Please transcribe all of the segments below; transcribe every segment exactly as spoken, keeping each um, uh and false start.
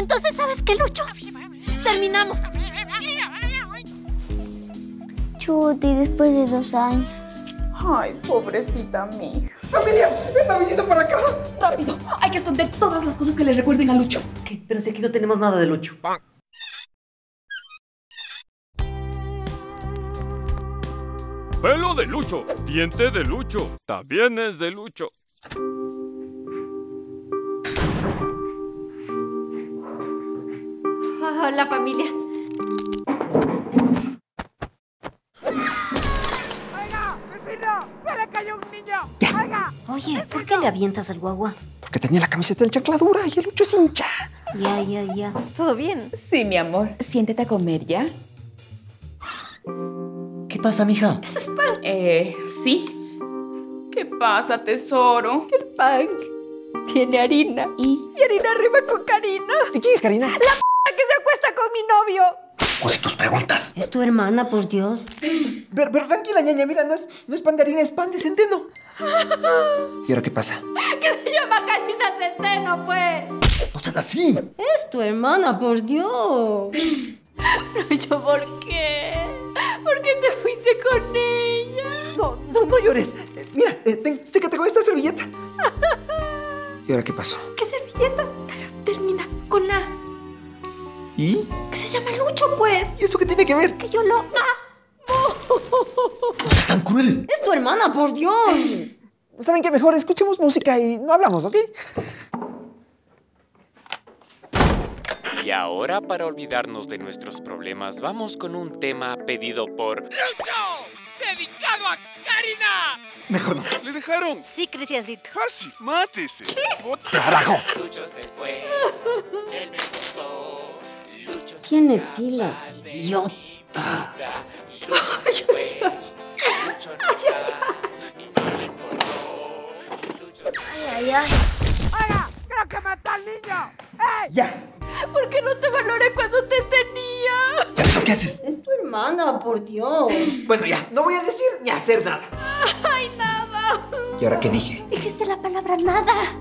Entonces, ¿sabes qué, Lucho? Terminamos. Chuti, después de dos años. Ay, pobrecita mi hija. ¡Familia! ¡Está viniendo para acá! Rápido, hay que esconder todas las cosas que le recuerden a Lucho. ¿Qué? Pero si aquí no tenemos nada de Lucho. Pelo de Lucho, diente de Lucho, también es de Lucho. Hola, familia. ¡Oiga, vecino! ¡Se le cayó un niño! ¡Oiga! Oye, ¿por qué le avientas al guagua? Porque tenía la camiseta en chancladura y el Lucho es hincha. Ya, ya, ya. ¿Todo bien? Sí, mi amor. Siéntete a comer, ¿ya? ¿Qué pasa, mija? Eso es pan. Eh, sí. ¿Qué pasa, tesoro? El pan tiene harina. ¿Y? Y harina arriba con Karina. ¿Y quién es Karina? ¡La p*** que se acuesta con mi novio! Pues tus preguntas. Es tu hermana, por Dios. Pero, pero tranquila, ñaña, mira, no es, no es pan de harina, es pan de centeno. ¿Y ahora qué pasa? Que se llama Karina Centeno, pues. No seas así. Es tu hermana, por Dios. Lucho, ¿por qué? ¿Por qué te fuiste con ella? No, no, no llores. Eh, mira, eh, ten, sécate con esta servilleta. ¿Y ahora qué pasó? ¿Qué servilleta? Termina con A. ¿Y? Que se llama Lucho, pues. ¿Y eso qué tiene que ver? Que yo lo amo. No seas tan cruel. Es tu hermana, por Dios. ¿Saben qué? Mejor escuchemos música y no hablamos, ¿ok? Y ahora, para olvidarnos de nuestros problemas, vamos con un tema pedido por Lucho, dedicado a Karina. Mejor no. ¿Le dejaron? Sí, Cristiancito. Fácil, mátese. ¡Carajo! Lucho se fue, él me gustó. Lucho se Tiene llama pilas, de idiota. mi vida. Lucho se fue, Lucho no está, y no le importó. Lucho se Ay, ay, ay. ¡Oiga! ¡Creo que mató al niño! ¡Ey! ¡Ya! ¿Por qué no te valoré cuando te tenía? ¿Ya ves qué haces? Es tu hermana, por Dios. Bueno, ya, no voy a decir ni a hacer nada. ¡Ay, nada! ¿Y ahora qué dije? Dijiste la palabra nada.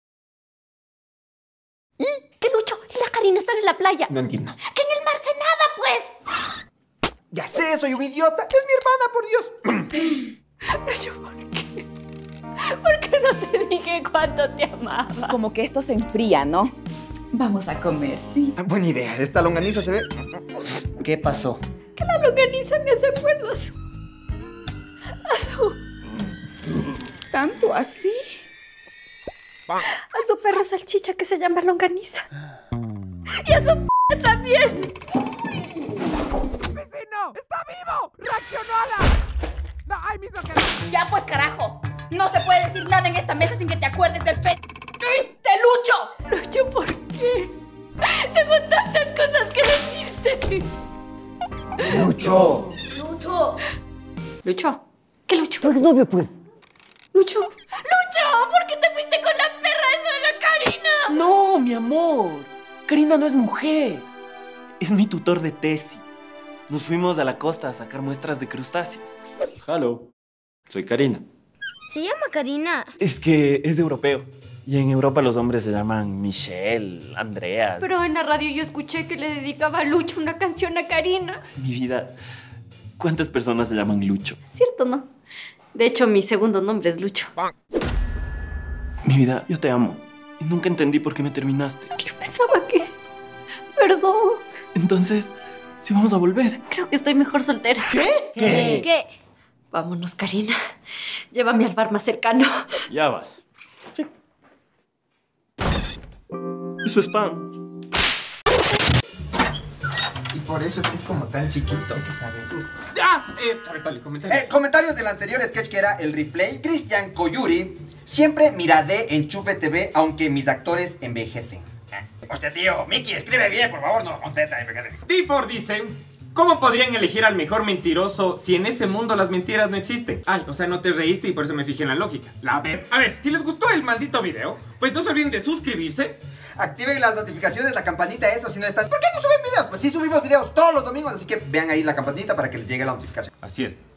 ¿Y? Que Lucho y la Karina están en la playa. No entiendo. Que en el mar se nada, pues. Ya sé, soy un idiota. Es mi hermana, por Dios. Lucho, ¿por qué? ¿Por qué no te dije cuánto te amaba? Como que esto se enfría, ¿no? Vamos a comer, sí. Ah, buena idea. Esta longaniza se ve... ¿Qué pasó? Que la longaniza me hace acuerdo a su... A su... ¿Tanto así? A su perro salchicha que se llama longaniza. Y a su p*** también. ¡Vecino! ¡Está vivo! ¡Reaccionó a la... No, ahí mismo quedó. Ya pues, carajo. No se puede decir nada en esta mesa sin que te acuerdes del pe... ¡de Lucho! Lucho, ¿por qué? Tengo tantas cosas que decirte. ¡Lucho! Lucho. Lucho. ¿Qué Lucho? Tu exnovio, pues. Lucho. Lucho, ¿por qué te fuiste con la perra esa de la Karina? No, mi amor. Karina no es mujer. Es mi tutor de tesis. Nos fuimos a la costa a sacar muestras de crustáceos. Hello. Soy Karina. Se llama Karina. Es que es de europeo. Y en Europa los hombres se llaman Michelle, Andreas. Pero en la radio yo escuché que le dedicaba a Lucho una canción a Karina. Mi vida, ¿cuántas personas se llaman Lucho? ¿Cierto, no? De hecho, mi segundo nombre es Lucho. Mi vida, yo te amo. Y nunca entendí por qué me terminaste. Yo pensaba que... Perdón. Entonces, ¿sí vamos a volver? Creo que estoy mejor soltera. ¿Qué? ¿Qué? ¿Qué? Vámonos, Karina. Llévame al bar más cercano. Ya vas. Eso es pan. Y por eso es que es como tan chiquito. Hay que saber. ¡Ah! Eh, a ver, vale, comentarios. Eh, comentarios del anterior sketch que era el replay. Cristian Coyuri. Siempre miraré Enchufe T V aunque mis actores envejecen. Hostia, tío, Miki, escribe bien, por favor, no contesta. D cuatro dice: ¿cómo podrían elegir al mejor mentiroso si en ese mundo las mentiras no existen? Ay, o sea, no te reíste y por eso me fijé en la lógica. La ver. A ver, si les gustó el maldito video, pues no se olviden de suscribirse. Activen las notificaciones, la campanita, eso si no están. ¿Por qué no suben videos? Pues sí subimos videos todos los domingos, así que vean ahí la campanita para que les llegue la notificación. Así es.